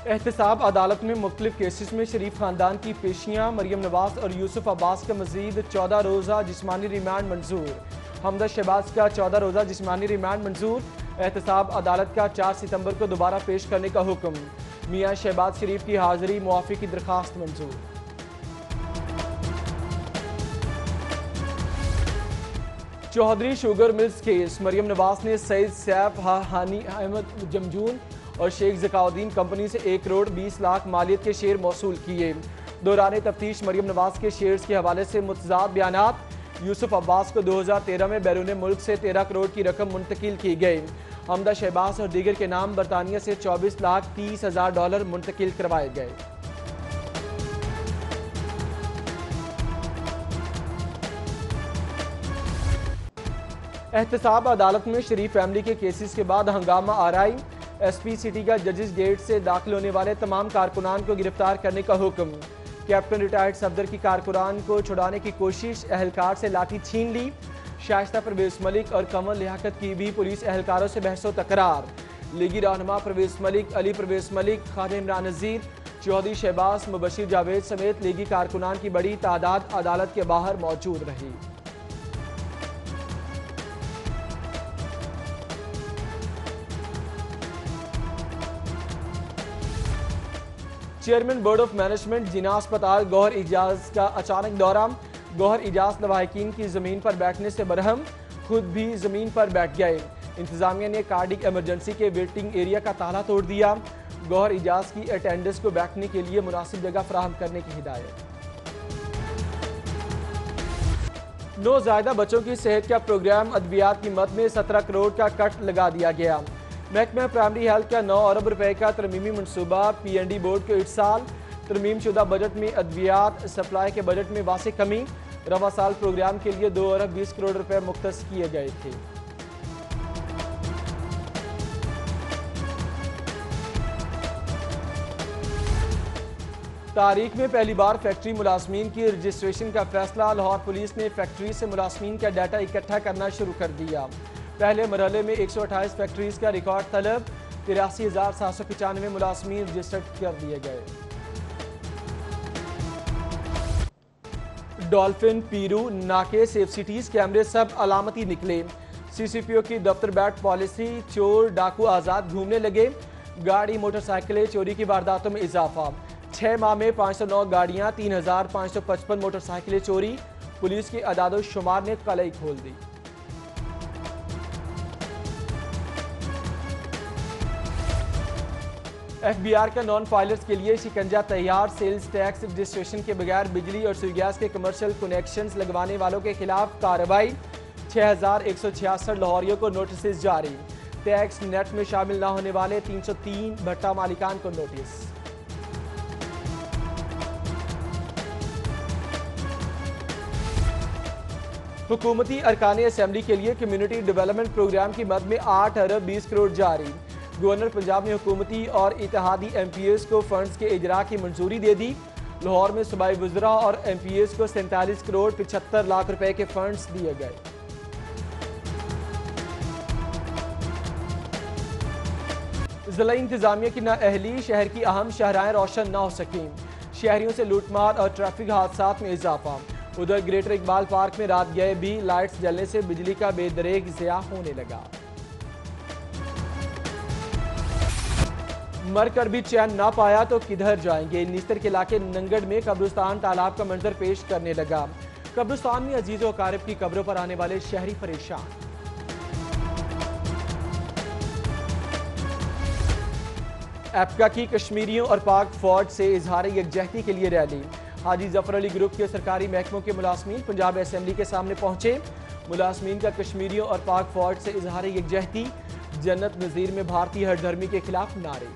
एहतसाब अदालत में मुख्तलिफ केसेस में शरीफ खानदान की पेशियाँ मरियम नवाज और यूसुफ अब्बास का मजीद 14 रोज़ा जिस्मानी रिमांड मंजूर। हमदा शहबाज का 14 रोज़ा जिस्मानी रिमांड मंजूर। एहतसाब अदालत का 4 सितंबर को दोबारा पेश करने का हुक्म। मियाँ शहबाज शरीफ की हाजिरी मुआफ़ी की दरख्वास्त मंजूर। Chaudhry sugar mills case, Maryam Nawaz ने सईद सैफ हानी अहमद जमजून और शेख ज़काउद्दीन कंपनी से 1 करोड़ 20 लाख मालियत के शेयर मौसूल किए। दौरान तफ्तीश मरियम नवाज के शेयर्स के हवाले से मुतज़ाद बयानात। यूसुफ अब्बास को 2013 में बैरून मुल्क से 13 करोड़ की रकम मुंतकिल की गई। हमदा शहबाज और दीगर के नाम बरतानिया से 24 लाख 30 हज़ार डॉलर मुंतकिल करवाए गए। एहतसाब अदालत में शरीफ फैमिली के केसेस के बाद हंगामा आरआई। एसपी सिटी का जजेस गेट से दाखिल होने वाले तमाम कारकुनान को गिरफ्तार करने का हुक्म। कैप्टन रिटायर्ड सफदर की कारकुनान को छुड़ाने की कोशिश, एहलकार से लाठी छीन ली। शाइस्ता परवेज मलिक और कमल लियाकत की भी पुलिस एहलकारों से बहसो तकरार। लीगी रहनुमा परवेज मलिक, अली परवेज मलिक, खादिम इमरान नज़ीर, चौधरी शहबाज, मुबशिर जावेद समेत लीगी कारकुनान की बड़ी तादाद अदालत के बाहर मौजूद रही। Chairman board of management Jinnah अस्पताल गौहर इजाज का अचानक दौरा। गौहर इजाज लवाहिकीन की ज़मीन पर बैठने से बरहम, खुद भी ज़मीन पर बैठ गए। इंतज़ामिया ने कार्डिक इमरजेंसी के वेटिंग एरिया का ताला तोड़ दिया। गौहर इजाज की अटेंडेंस को बैठने के लिए मुनासिब जगह फराहम करने की हिदायत। नौज़ायदा बच्चों की सेहत का प्रोग्राम अद्वियात की मद में 17 करोड़ का कट लगा दिया गया। महकमा प्राइमरी हेल्थ का 9 अरब रुपए का तरमीमी मनसूबा पीएनडी बोर्ड को इरसाल। तरमीम शुदा बजट में अद्वियात सप्लाई के बजट में वासी कमी। रवा साल प्रोग्राम के लिए 2 अरब 20 करोड़ रुपए मुख्तस किए गए थे। तारीख में पहली बार फैक्ट्री मुलाजमीन की रजिस्ट्रेशन का फैसला। लाहौर पुलिस ने फैक्ट्री से मुलाजमीन का डाटा इकट्ठा करना शुरू कर दिया। पहले मरहले में 128 फैक्ट्रीज का रिकॉर्ड तलब। 83,795 मुलाजमीन रजिस्टर्ड कर दिए गए। डॉल्फिन, पीरू, नाके, सेफ सिटीज कैमरे सब अलामती निकले। सीसीपीओ की दफ्तर बैठ पॉलिसी, चोर डाकू आज़ाद घूमने लगे। गाड़ी मोटरसाइकिलें चोरी की वारदातों में इजाफा। 6 माह में 509 गाड़ियां, 3,555 मोटरसाइकिलें चोरी। पुलिस की अदादो शुमार ने कलई खोल दी। एफबीआर का नॉन फाइलर्स के लिए शिकंजा तैयार। सेल्स टैक्स रजिस्ट्रेशन के बगैर बिजली और सुई गैस के कमर्शियल कनेक्शंस लगवाने वालों के खिलाफ कार्रवाई। 6,166 लाहौरियों को नोटिस जारी। टैक्स नेट में शामिल न होने वाले 303 भट्टा मालिकान को नोटिस। हुकूमती अरकान असेंबली के लिए कम्युनिटी डेवलपमेंट प्रोग्राम की मद में 8 अरब 20 करोड़ जारी। गवर्नर पंजाब ने हुकूमती और इत्तेहादी MPs को फंड्स के इजरा की मंजूरी दे दी। लाहौर में सूबाई वज़रा और MPs को 47 करोड़ 75 लाख रुपए के फंड्स दिए गए। जिला इंतजामिया की नाअहली, शहर की अहम शहराएं रोशन न हो सकें। शहरियों से लूटमार और ट्रैफिक हादसात में इजाफा। उधर ग्रेटर इकबाल पार्क में रात गए भी लाइट्स जलने से बिजली का बेदरेग ज़िया होने लगा। मर कर भी चैन ना पाया तो किधर जाएंगे। निस्तर के इलाके नंगड़ में कब्रिस्तान तालाब का मंजर पेश करने लगा। कब्रिस्तान में अजीजों अकारिब की कब्रों पर आने वाले शहरी परेशान। एपका की कश्मीरियों और पाक फौज से इजहार यकजहती के लिए रैली। हाजी जफर अली ग्रुप के सरकारी महकमों के मुलाजमीन पंजाब असेंबली के सामने पहुंचे। मुलाजमीन का कश्मीरियों और पाक फौज से इजहार यकजहती। जन्नत नज़ीर में भारतीय हरधर्मी के खिलाफ नारे।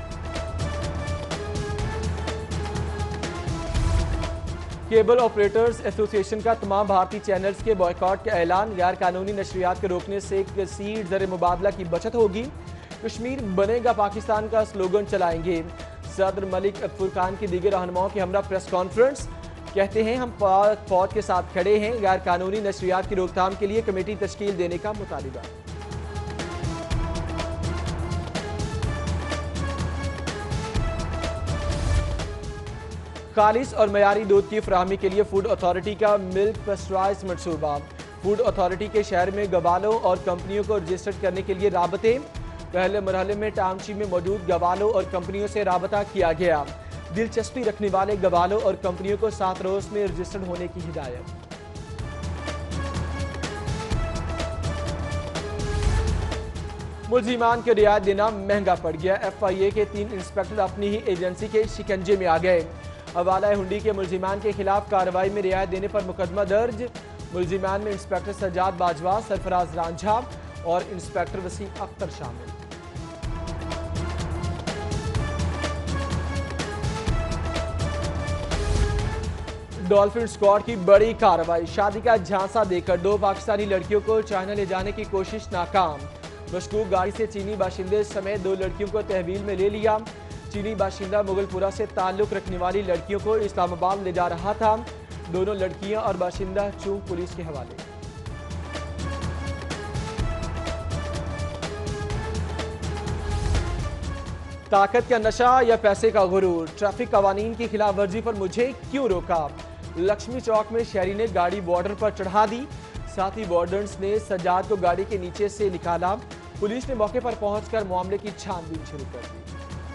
केबल ऑपरेटर्स एसोसिएशन का तमाम भारतीय चैनल्स के बॉयकॉट का ऐलान। गैर कानूनी नशरियात के रोकने से कसीर ज़र मुबादला की बचत होगी। कश्मीर बनेगा पाकिस्तान का स्लोगन चलाएंगे। सदर मलिक फुरकान की दीगर रहनुमाओं की हमरा प्रेस कॉन्फ्रेंस। कहते हैं हम फौज के साथ खड़े हैं। गैर कानूनी नशरियात की रोकथाम के लिए कमेटी तश्कील देने का मुतालिबा। खालिस और मयारी दूध की फराहमी के लिए फूड अथॉरिटी का मिल्क पेस्चराइज मंसूबा। फूड अथॉरिटी के शहर में गवालों और कंपनियों को रजिस्टर्ड करने के लिए राबते। पहले मरहले में टाउनशिप में मौजूद गवालों और कंपनियों से राबता किया गया। दिलचस्पी रखने वाले गवालों और कंपनियों को 7 रोज में रजिस्टर्ड होने की हिदायत। मुलजिमान को रियायत देना महंगा पड़ गया। FIA के 3 इंस्पेक्टर अपनी ही एजेंसी के शिकंजे में आ गए। हवाला हुंडी के मुलजिमान के खिलाफ कार्रवाई में रियायत देने पर मुकदमा दर्ज। मुलजिमान में इंस्पेक्टर सज्जाद बाजवा, सरफराज रांझा और इंस्पेक्टर वसीम अख्तर शामिल। डॉल्फिन स्क्वाड की बड़ी कार्रवाई। शादी का झांसा देकर 2 पाकिस्तानी लड़कियों को चाइना ले जाने की कोशिश नाकाम। मशकूक गाड़ी से चीनी बाशिंदे समेत 2 लड़कियों को तहवील में ले लिया। चीनी बाशिंदा मुगलपुरा से ताल्लुक रखने वाली लड़कियों को इस्लामाबाद ले जा रहा था। दोनों लड़कियां और बाशिंदा चूक पुलिस के हवाले। ताकत का नशा या पैसे का गुरूर, ट्रैफिक कवानीन की खिलाफ वर्जी पर मुझे क्यों रोका। लक्ष्मी चौक में शहरी ने गाड़ी बॉर्डर पर चढ़ा दी। साथ ही वार्डन्स ने सज्जाद को गाड़ी के नीचे से निकाला। पुलिस ने मौके पर पहुंचकर मामले की छानबीन शुरू कर दी।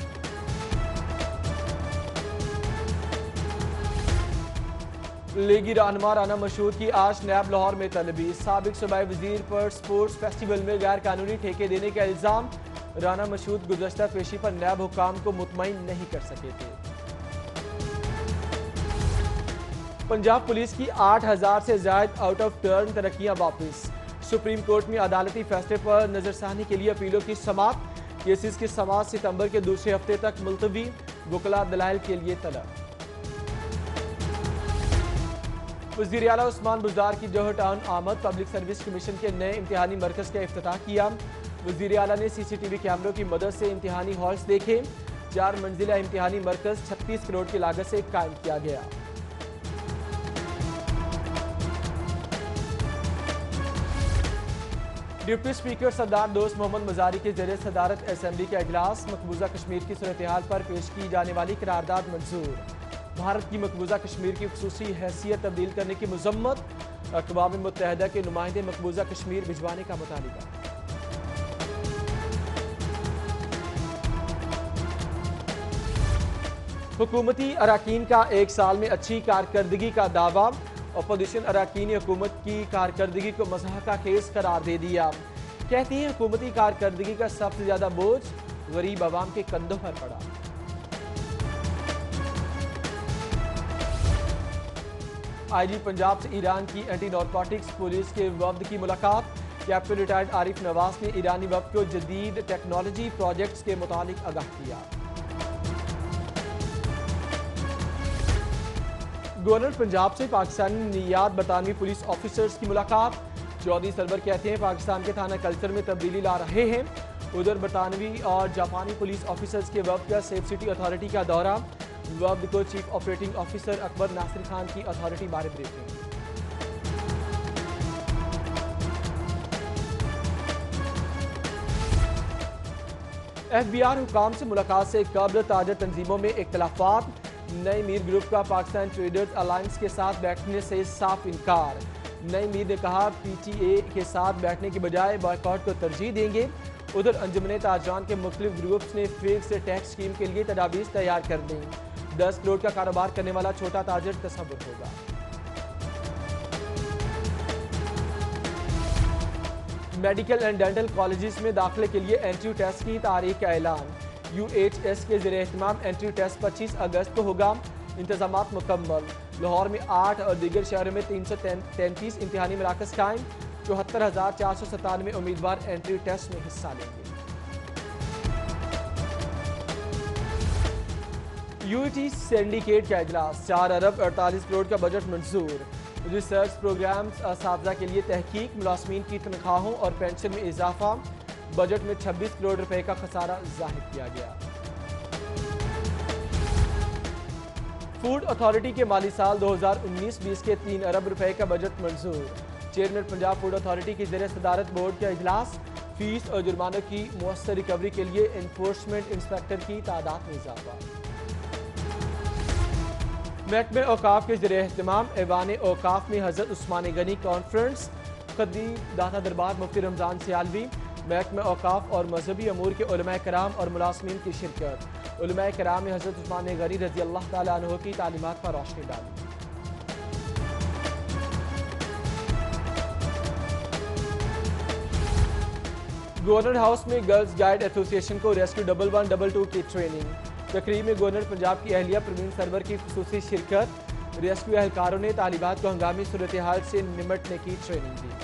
लीगी रहनुमा राना मशहूद की आज नैब लाहौर में तलबी। साबिक सूबाई वजीर पर स्पोर्ट्स फेस्टिवल में गैर कानूनी ठेके देने का इल्जाम। राना मशहूद गुज़श्ता पेशी पर नैब हुकाम को मुतमईन नहीं कर सके थे। पंजाब पुलिस की 8000 से ज्यादा आउट ऑफ टर्न तरक्कियां वापस। सुप्रीम कोर्ट में अदालती फैसले पर नजरसानी के लिए अपीलों की समाअत। केसेस की समाअत सितंबर के दूसरे हफ्ते तक मुलतवी। वकला दलाइल के लिए तलब। वज़ीर आला उस्मान बुज़दार की जौहर टाउन आमद। पब्लिक सर्विस कमीशन के नए इम्तिहानी मरकज का इफ्तिताह किया। वज़ीर आला ने CCTV कैमरों की मदद से इम्तिहानी हॉल्स देखे। 4 मंजिला इम्तिहानी मरकज 36 करोड़ की लागत से कायम किया गया। डिप्टी स्पीकर सरदार दोस्त मोहम्मद मजारी के जरिए सदारत असेंबली का इजलास। मकबूजा कश्मीर की सूरत हाल पर पेश की जाने वाली करारदाद मंजूर। भारत की मकबूजा कश्मीर की खुसूसी हैसियत तब्दील करने की मजम्मत। अक़वाम मुत्तहिदा के नुमाइंदे मकबूजा कश्मीर भिजवाने का मुतालिबा। हुकूमती अराकीन का 1 साल में अच्छी कारकर्दगी का दावा। अपोजिशन अराकीन ने हुकूमत की कारकर्दगी को मज़ाक का केस करार दे दिया। कहती है हुकूमती कारकर्दगी का सबसे ज्यादा बोझ गरीब आवाम के कंधों पर पड़ा। IG पंजाब से ईरान की एंटी नारकोटिक्स पुलिस के वफ्द की मुलाकात। कैप्टन रिटायर्ड आरिफ नवाज ने ईरानी वफ्द को जदीद टेक्नोलॉजी प्रोजेक्ट्स के मुतालिक आगाह किया। गवर्नर पंजाब से पाकिस्तानी नियात बरतानवी पुलिस ऑफिसर्स की मुलाकात। चौधरी सरवर कहते हैं पाकिस्तान के थाना कल्चर में तब्दीली ला रहे हैं। उधर बरतानवी और जापानी पुलिस ऑफिसर्स के वफ्द का सेफ सिटी अथॉरिटी का दौरा। वफ्द को chief operating officer Akbar Nasir Khan की अथॉरिटी बारे ब्रीफिंग। FBR हुकाम से मुलाकात से कब्ल ताजा तंजीमों में इख्तलाफात। नई मीर ग्रुप का पाकिस्तान ट्रेडर्स अलायंस के साथ बैठने से साफ इनकार। नई मीर ने कहा PTA के साथ बैठने के बजाय बॉयकॉट को तरजीह देंगे। उधर अंजुमन ताजरान के मुख्तलिफ ग्रुप्स ने फिक्स टैक्स स्कीम के लिए तजावीज़ तैयार कर दी। 10 करोड़ का कारोबार करने वाला छोटा ताजर तसव्वुर होगा। मेडिकल एंड डेंटल कॉलेजेस में दाखिले के लिए एंट्री टेस्ट की तारीख का ऐलान। UHS के ज़रिए एहतमाम एंट्री टेस्ट 25 अगस्त को होगा। इंतजामात मुकम्मल। लाहौर में 8 और दीगर शहरों में 333 इम्तिहानी मराकज़ कायम। 74,497 उम्मीदवार एंट्री टेस्ट में हिस्सा लेंगे। UET सिंडिकेट का इजलास। 4 अरब 48 करोड़ का बजट मंजूर। रिसर्च प्रोग्राम्स असातिज़ा के लिए तहकीक। मुलाज़मीन की तनख्वाहों और पेंशन में इजाफा। बजट में 26 करोड़ रुपए का खसारा जाहिर किया गया। फूड अथॉरिटी के माली साल 2019-20 के 3 अरब रुपए का बजट मंजूर। चेयरमैन पंजाब फूड अथॉरिटी की ज़रिए सदारत बोर्ड का इजलास। फीस और जुर्मानों की मुअस्सर रिकवरी के लिए एनफोर्समेंट इंस्पेक्टर की तादाद में इजाफा। महकमे औकाफ के ज़रिए एहतमाम ऐवान औकाफ में हज़रत उस्मान गनी कॉन्फ्रेंस, खतीब दाता दरबार मुफ्ती रमज़ान सियालवी, महकमे औकाफ और मजहबी अमूर के उलमाए कराम और मुलाज़मीन की शिरकत। उलमाए कराम ने हज़रत उस्मान गनी रज़ी अल्लाह ताला अन्हु की तालीमात पर रोशनी डाली। गवर्नर हाउस में गर्ल्स गाइड एसोसिएशन को रेस्क्यू 1122 की ट्रेनिंग। तकरीब में गवर्नर पंजाब की अहलिया परवीन सरवर की खुसूसी शिरकत। रेस्क्यू एहलकारों ने तालिबात को हंगामी सूरत हाल से निमटने की ट्रेनिंग दी।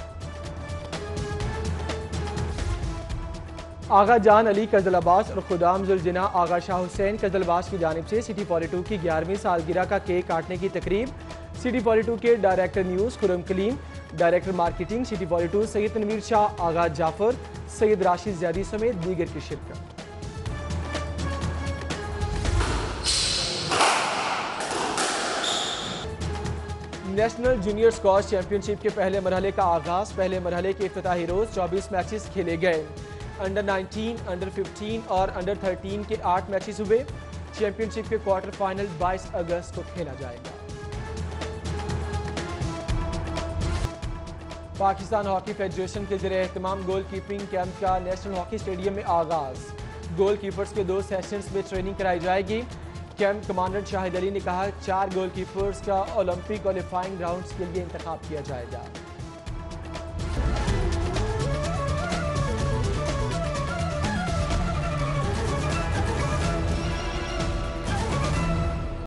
आगा जान अली कजलबास और खुदाम जुलजना आगा शाह हुसैन कजलबास की जानिब से सिटी 42 की 11वीं सालगिरह का केक काटने की तकरीब। सिटी 42 के director news Khurram Kaleem, director marketing City 42 Syed Tanveer Shah, Agha Jafar, Syed Rashid Zaidi समेत दीगर की शिरकत। नेशनल जूनियर स्क्वॉश चैंपियनशिप के पहले मरहले का आगाज। पहले मरहले के इफ्तिताही रोज 24 मैचेस खेले गए। अंडर 19, अंडर 15 और अंडर 13 के 8 मैचेस हुए। चैंपियनशिप के क्वार्टर फाइनल 22 अगस्त को खेला जाएगा। पाकिस्तान हॉकी फेडरेशन के जरिए एहतमाम गोल कीपिंग कैंप का नेशनल हॉकी स्टेडियम में आगाज। गोल कीपर्स के 2 सेशंस में ट्रेनिंग कराई जाएगी। कैंप कमांडेंट शाहिद अली ने कहा 4 गोल कीपर्स का ओलंपिक क्वालिफाइंग राउंड्स के लिए इंतखाब किया जाएगा।